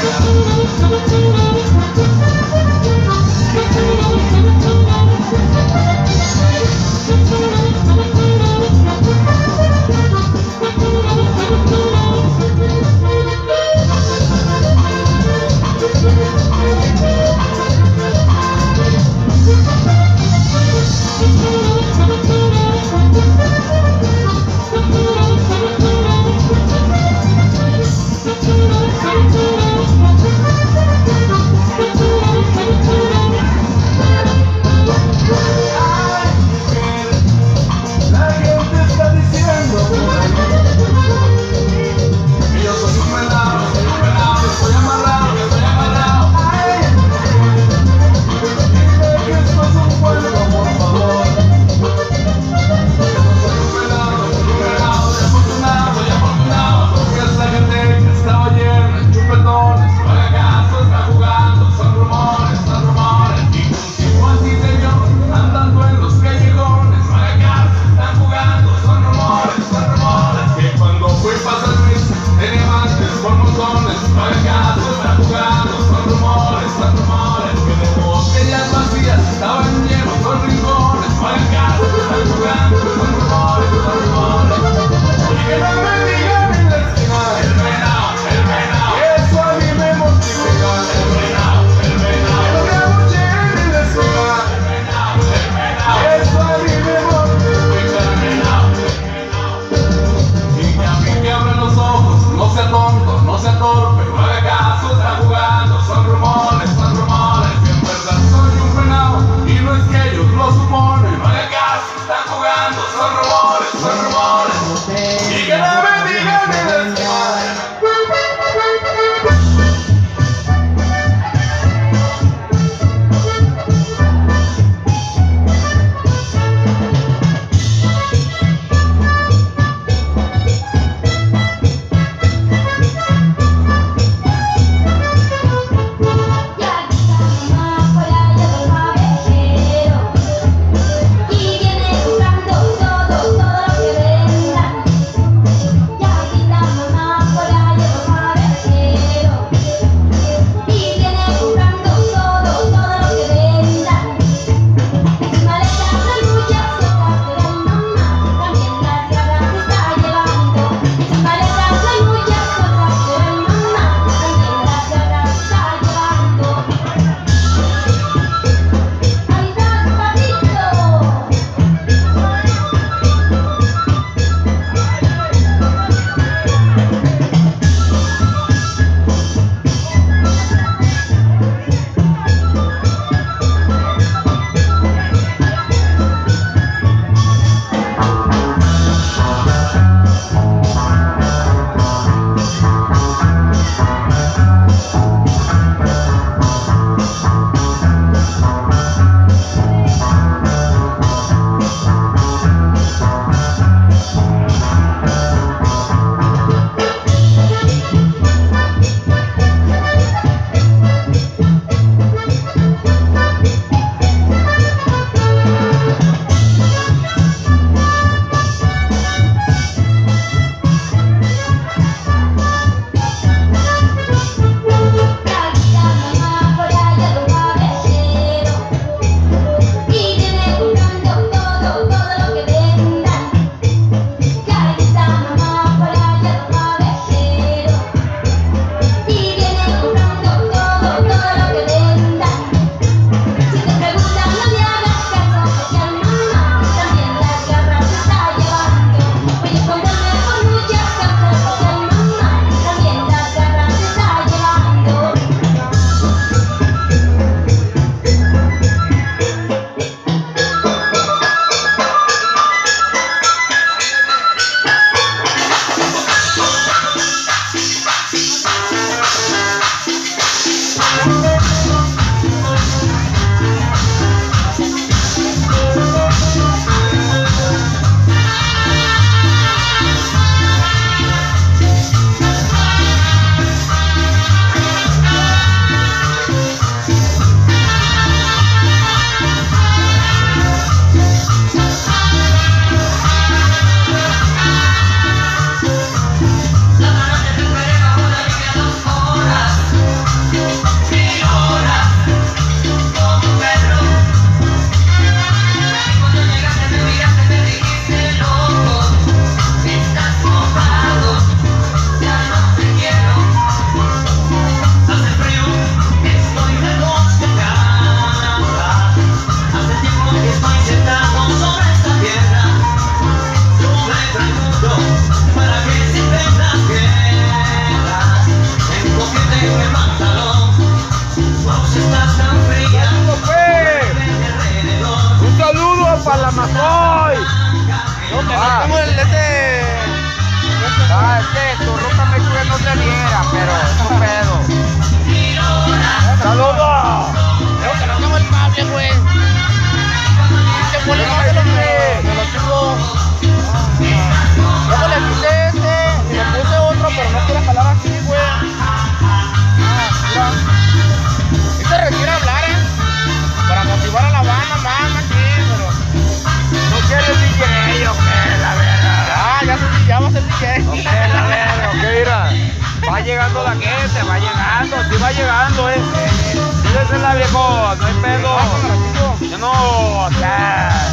No sea torpe, no haga caso como el es que tu ruta me dijo que no te diera, pero es un pedo. ¡Saludos! Creo que no tengo el cable, güey. ¿Qué fue el cable? Me lo tengo. Luego le quité y le puse otro, pero no quiere jalar así, güey. Mira. Y se requiere hablar, para motivar a la banda más, machín, pero ¿No quieres DJ o qué, la verdad? ya va a ser DJ. Ok, la verdad, ok, mira. Va llegando la gente, va llegando, sí va llegando, Dísela, viejo, no hay pedo. Yo no, o sea,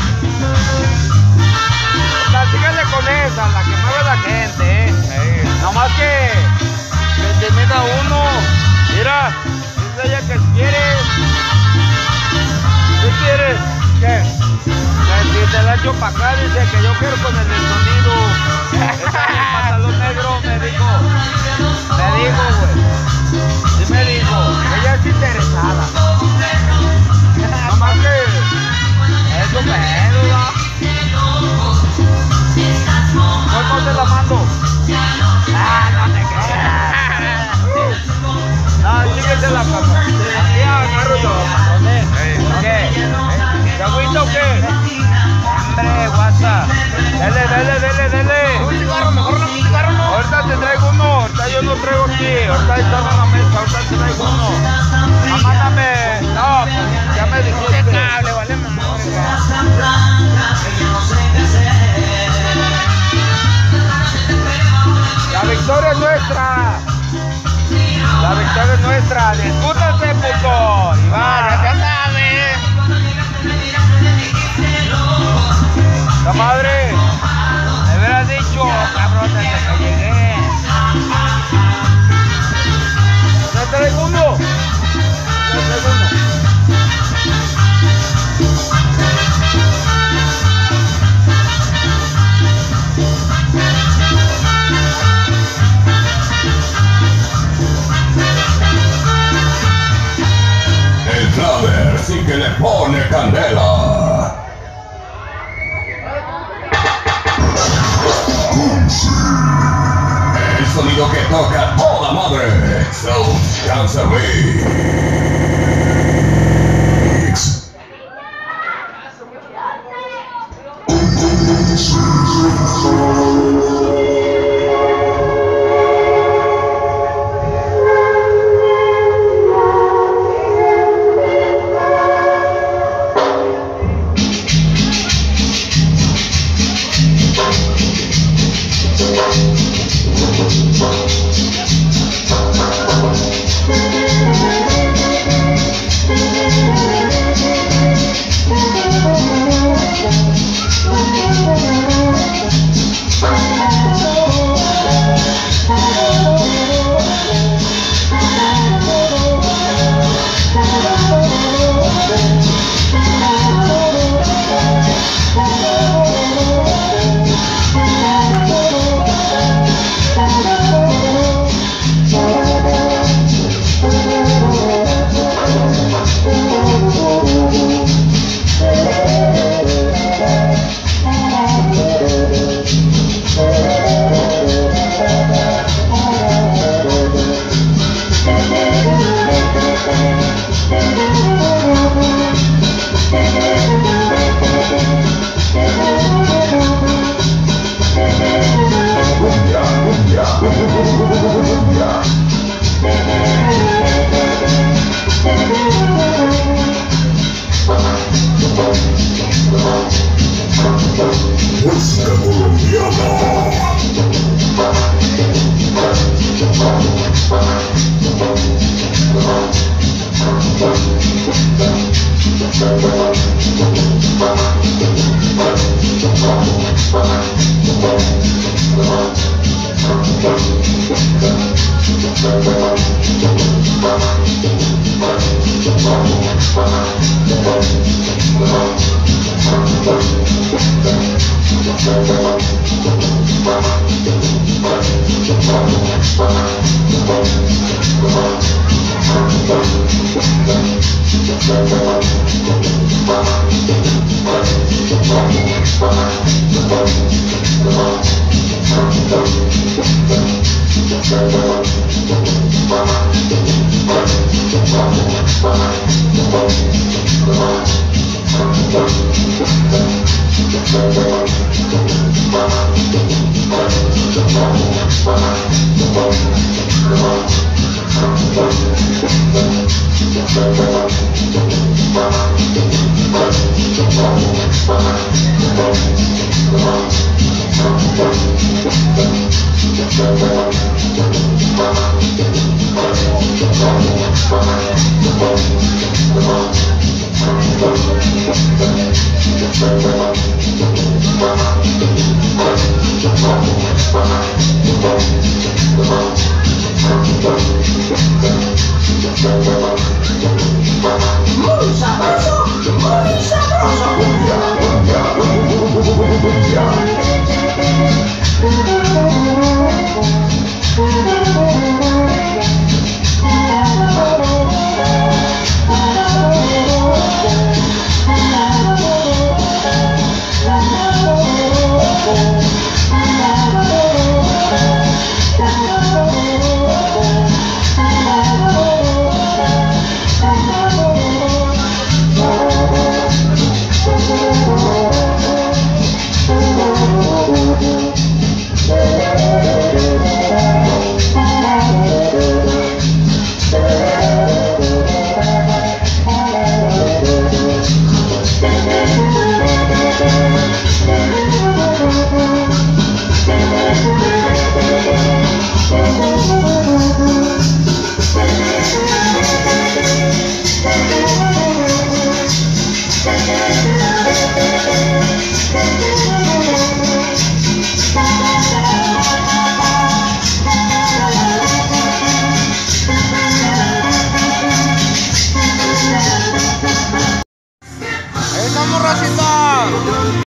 síganle con esa, la que mueve la gente, Nomás que te meta uno. Mira, dice ella que quieres. ¿Qué quieres? ¿Qué? Que si te la echo pa' acá, dice que yo quiero con el del sonido. Esa del pantalón negro me dijo, güey. Sí me dijo, ella es interesada. Nomás que es un pedo, ¿no? ¿Cómo te la mando? No te creas. No, síguete la cama. Aquí agarro yo, patrones. ¿Qué? ¿Agüita o qué? Hombre, guasa. Dele. Un cigarro, mejor no, un cigarro no. Ahorita te traigo uno, ahorita yo no traigo aquí, ahorita están en la mesa, ahorita te traigo uno. Mándame, no, ya me dijiste. Ese cable, vale madre. La victoria es nuestra. La victoria es nuestra. Discútanse, puto. Y va, Ya sabes. la madre. Me hubieras dicho, cabrón, desde que llegué. ¿Ya traigo uno? Ya traigo uno. El Claver sí que le pone candela. El sonido que toca toda madre. Sound Cancer Mix. Música colombiana. Muy sabroso.